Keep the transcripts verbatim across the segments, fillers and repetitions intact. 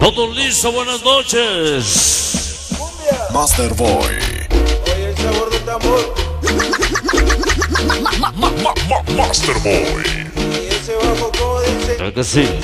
Todo listo, buenas noches. Master Boy. Oye, el sabor de tambor. Ma, ma, ma, ma, Master Boy. Y ese bajo como dice. Claro que sí.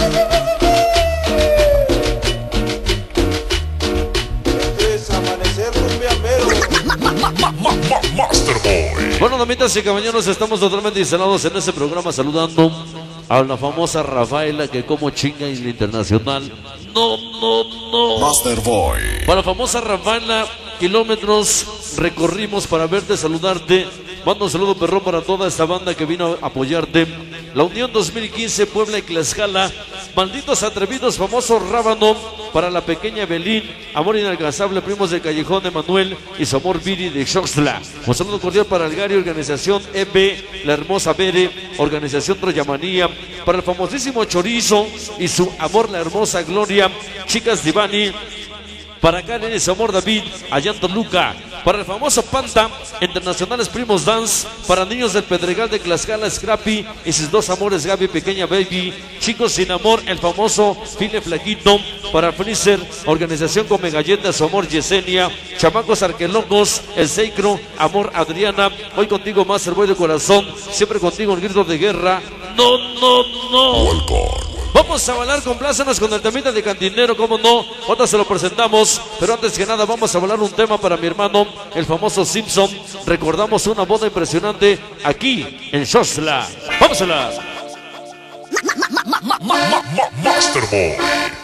Esto es amanecer cumbiambero. Ma, ma, ma, ma, Master Boy. Bueno, damitas y caballeros, estamos totalmente instalados en este programa saludando a la famosa Rafaela, que como chinga en la internacional. No, no, no. Master Boy. Para la famosa Rafaela, kilómetros recorrimos para verte, saludarte. Mando un saludo, perrón, para toda esta banda que vino a apoyarte. La Unión dos mil quince, Puebla y Tlaxcala. Malditos atrevidos, famoso Rábano. Para la pequeña Belín, amor inalcanzable, primos del Callejón de Manuel y su amor Viri de Xoxtla. Un saludo cordial para el Gary, organización E B, la hermosa Bere, organización Troyamanía. Para el famosísimo Chorizo y su amor, la hermosa Gloria. Chicas Divani. Para Karen y su amor David, allá en Toluca. Para el famoso Panta, Internacionales Primos Dance. Para niños del Pedregal de Tlaxcala, Scrappy y sus dos amores, Gaby, pequeña Baby. Chicos sin amor, el famoso File Flaquito. Para Freezer, organización Come Galletas, su amor Yesenia. Chamacos Arquelocos, el Seicro, amor Adriana. Hoy contigo, Master Boy de corazón. Siempre contigo, el grito de guerra. No, no, no. Welcome. Vamos a bailar, complácenos con el temita de Cantinero, cómo no, ahora se lo presentamos, pero antes que nada vamos a bailar un tema para mi hermano, el famoso Simpson. Recordamos una boda impresionante aquí en Xoxtla. ¡Vámosela! Ma, ma, ma, ma, Master Boy.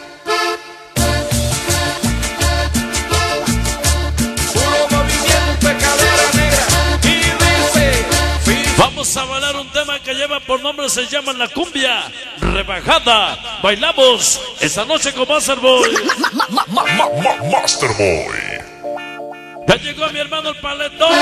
Puro movimiento, cadera negra. Y dice. Vamos a bailar un tema que lleva por nombre, se llama La Cumbia Rebajada. Bailamos esta noche con Master Boy. Ma, ma, ma, ma, ma, Master Boy. Ya llegó mi hermano el paletón.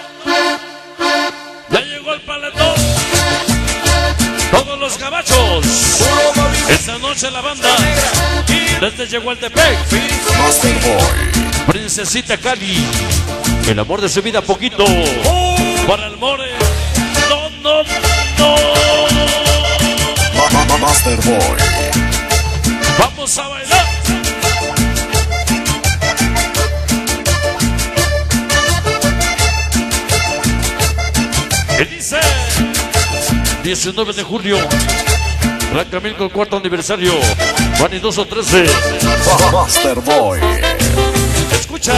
Ya llegó el paletón. Todos los gabachos. Esta noche la banda. Desde llegó el Tepec. Master Boy. Princesita Cali. El amor de su vida poquito. Para el more. No, no, no. Ma, ma, ma, Master Boy. Vamos a bailar. ¿Qué dice? diecinueve de julio, Rancamilco, cuarto aniversario, vanidoso trece. Ma, Master Boy. Escucha.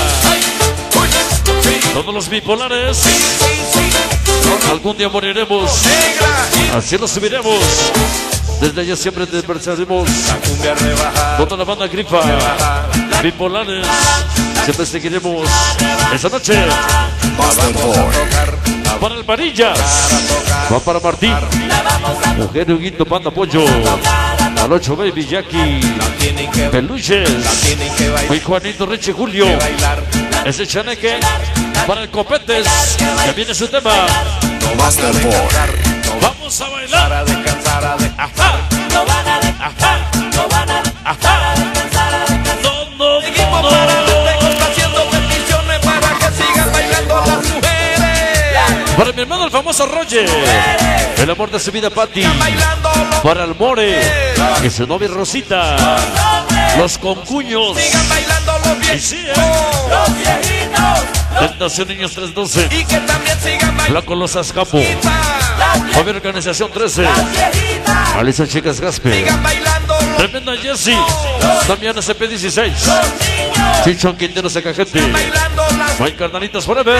Todos los bipolares. Algún día moriremos. Así lo subiremos. Desde allá siempre te perseguiremos. La cumbia rebajada. Toda la banda grifa. Bipolares. Siempre seguiremos. Esta noche. Master Boy. Para el Varillas. Va para Martín. Mujer Huguito, Panda Pollo. Al ocho Baby Jackie. Tienen que Peluches. tienen que Muy bailar. Juanito Richie Julio. Bailar. Ese chaneque. Para el Copetes. Ya viene su tema. Master Boy. Vamos a bailar. Para descansar, a descansar. Ajá. No van a descansar, no van a descansar, a descansar, a descansar. No, no, Seguimos no. para adelante haciendo peticiones para que sigan bailando las mujeres. Para mi hermano el famoso Roger. El amor de su vida Patti. Sigan bailando los Para el More. Y su novia Rosita. Los concuños. sigan bailando los Y sí, viejitos. ¿eh? Los viejitos, Tentación Niños trescientos doce. Y que también sigan bailando. Flaco Los Azcapo. las viejitas, Javier Organización trece. las viejitas, Alisa Chicas Gaspe. Sigan bailando los Tremenda Jessie. Damián S P dieciséis. los niños, Chichón Quintero Secajete. bailando las Mike Carnalitos Forever.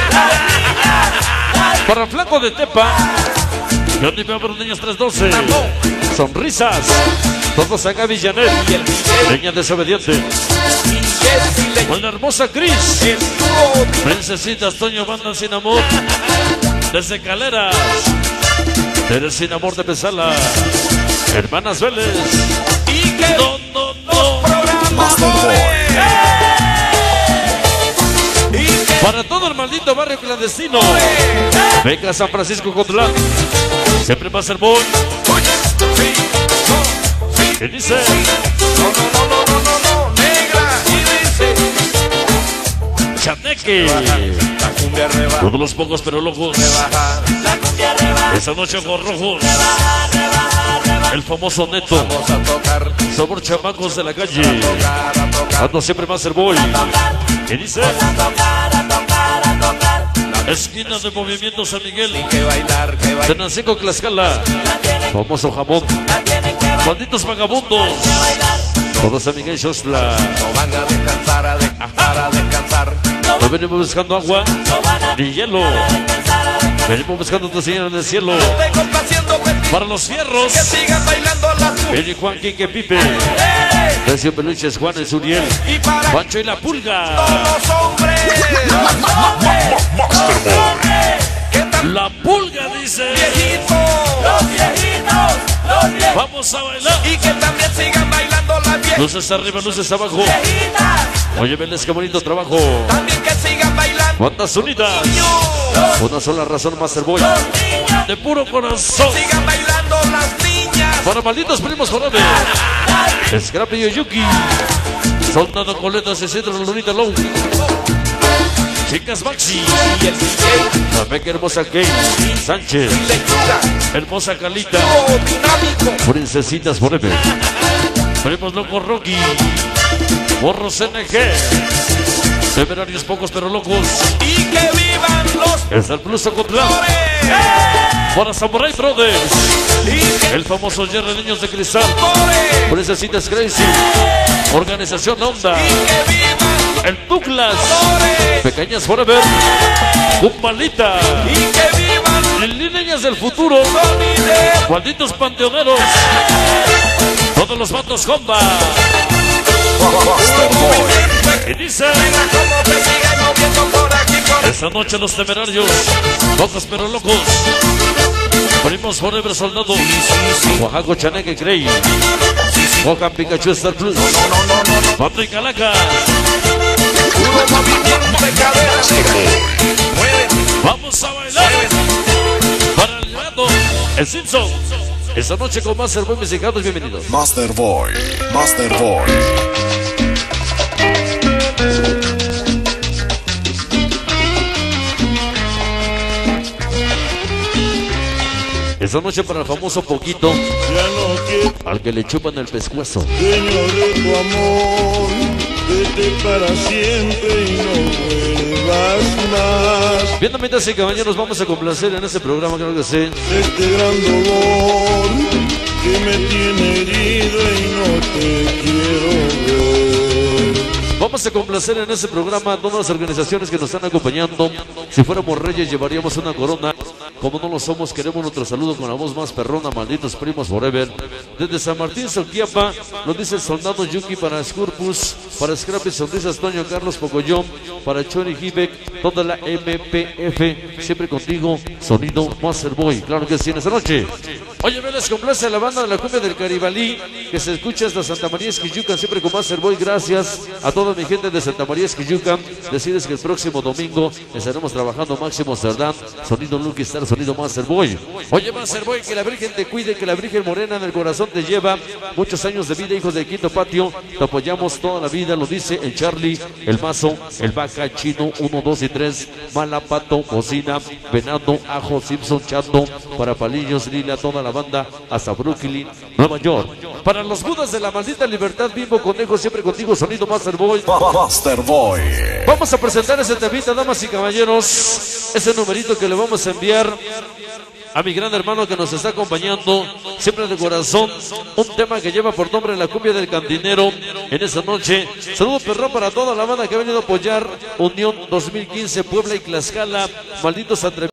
Para Flaco de Tepa. Johnny Pepper Niños trescientos doce. Sonrisas. Todos acá Villanet. Leña Desobediente. Con la hermosa Cris. el dúo. Princesitas Toño Banda Sin Amor. Desde Caleras. Eres Sin Amor de Pesala. Hermanas Vélez. Y que No, no, no. Master Boy. y que Para todo el maldito barrio clandestino. Venga San Francisco Cotlán. Siempre va a ser Boy. ¿Qué dice? no, no, no, no, no, no, no, negra. Y dice Chaneque. la cumbia rebaja, Todos los pocos pero locos. rebaja. la cumbia rebaja, Esa noche ojos rojos. rebaja, rebaja, El famoso Neto. Vamos a tocar, Sabor chamacos de la calle. tocar, a tocar. Ando siempre Masterboy. ¿Qué dice? a tocar, a tocar, a tocar. Esquina de Movimiento San Miguel. Que bailar, que bailar. Tenancingo, Tlaxcala. La tienen, Famoso jamón. la tienen que bailar, Malditos vagabundos. que bailar. Todos San Miguel Xosla. No van a descansar, a descansar, a descansar. No venimos buscando agua No van a ni hielo. descansar, a descansar. Venimos buscando tu Señor en el cielo. Tengo haciendo petit, Para los fierros. que sigan bailando las mujeres. Benny, Juan, Quique, Pipe. Recio Peluches, Juan, Suriel. Y para Pancho y la Pulga. todos los hombres que están La Pulga dice. viejitos Los viejitos, los viejitos, Vamos a bailar. y que también sigan bailando las viejitas. Luces arriba, luces abajo. viejitas. Oye, Vélez, qué bonito trabajo. También que sigan bailando. Bandas unidas. Una sola razón, Masterboy. Los niños, De puro corazón. Sigan bailando las niñas. Para malditos primos forever. Scrappy y Yuki. Soldado Coletas y Centro Lunita Low. Chicas Maxi. Y el D J La Beca hermosa Kate Sánchez. lectura. Hermosa Calita. Oh, dinámico. Princesitas forever. Primos locos Rocky. Morros N G. Temerarios pocos pero locos. Y que vivan los Es el Plus Ocotlán. flores. Para Samurai Brothers. Y que El famoso Jerry Niños de Cristal. flores. Princesitas Crazy. Organización Onda. Y que vivan El Douglas. flores. Pequeñas Forever. Cumbalita. Y que vivan Lili Niñas del Futuro. sonidos. Malditos Panteoneros. Todos los bandos Comba. Y dice. Venga, como te sigan moviendo por aquí, por Esta noche los temerarios. Pocos pero locos. Primos Forever Soldado. Oaxaco Chaneque Grey. Johan Pikachu Star Plus. Patrick Calaca. puro movimiento de cadera. Muévete, Vamos a bailar. Para el lado. El Simpson. Esta noche con más Masterboy Mexicanos. Bienvenidos. Masterboy, Masterboy. Esta noche para el famoso Poquito. Ya no quiero, Al que le chupan el pescuezo. Señor, de tu amor, vete para siempre y no vuelvas más. Bien, amigas y caballeros, vamos a complacer en este programa, creo que sí. Este gran dolor que me tiene herido y no te quiero ver. Vamos a complacer en este programa a todas las organizaciones que nos están acompañando. Si fuéramos reyes, llevaríamos una corona. Como no lo somos, queremos nuestro saludo con la voz más perrona, malditos primos forever. Desde San Martín, Soquiapa, nos dice el soldado Yuki para Scorpus, para Scrappy, sonrisas Toño, Carlos Pocoyón, para Chori Hibek, toda la M P F, siempre contigo, sonido Masterboy. Claro que sí, en esta noche. Oye, me les complace a la banda de la cumbia del Caribalí, que se escucha hasta Santa María Esquiyucan, siempre con Masterboy. Gracias a toda mi gente de Santa María Esquiyucan. Decides que el próximo domingo estaremos trabajando Máximo Cerdán, sonido Lucky Star, sonido Masterboy. Oye, Masterboy, que la Virgen te cuide, que la Virgen Morena en el corazón te lleva. Muchos años de vida, hijos del Quinto Patio. Te apoyamos toda la vida, lo dice el Charlie, el Mazo, el Vaca, Chino, uno, dos y tres, Malapato, Bocina, Venado, Ajo, Simpson, Chato, para Palillos, Lila, toda la banda, hasta Brooklyn, Nueva York. Para los Budas de la maldita libertad, Bimbo, Conejo, siempre contigo, sonido Masterboy. Masterboy. Vamos a presentar ese temita, damas y caballeros, ese numerito que le vamos a enviar a mi gran hermano que nos está acompañando, siempre de corazón, un tema que lleva por nombre La Cumbia del Cantinero en esta noche. Saludo perrón para toda la banda que ha venido a apoyar Unión dos mil quince, Puebla y Tlaxcala, malditos atrevidos.